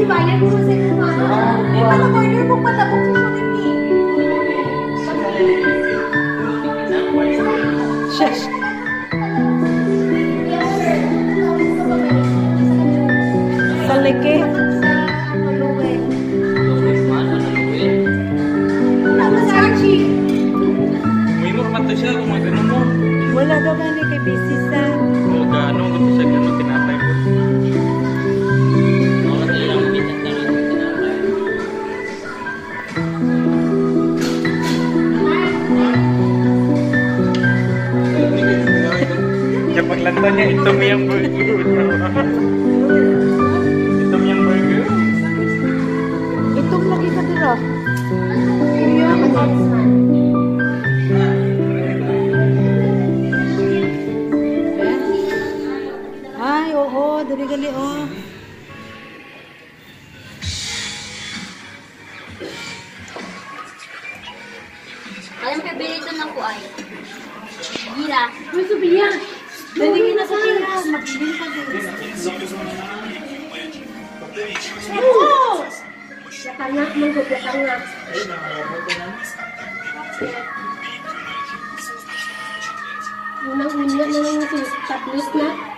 bayan mo sa ito nga. Hindi pa na-order mo pa na kung Shush. Salike. Siya kung magano mo. Wala daw gani kay busy sa. O gaano ko siya gano tinapay ko. Wala tayo lang bitan na lang tinapay. Yung paglanta niya, ito mo yung burger. Ito mo yung burger. Ito lagi ka dira. Ay, oo, dali-dali, oh. Alam ka, bilito ng kuay. Gira. Uy, Sophia! Dali na sa Sophia. Magbili ka din. Oo! Yatangak mo, yatangak. Unang-una na lang yung tablet na.